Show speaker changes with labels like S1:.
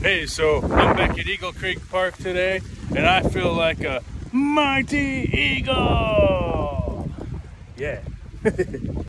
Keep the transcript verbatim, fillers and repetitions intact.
S1: Hey, so I'm back at Eagle Creek Park today, and I feel like a mighty eagle. Yeah.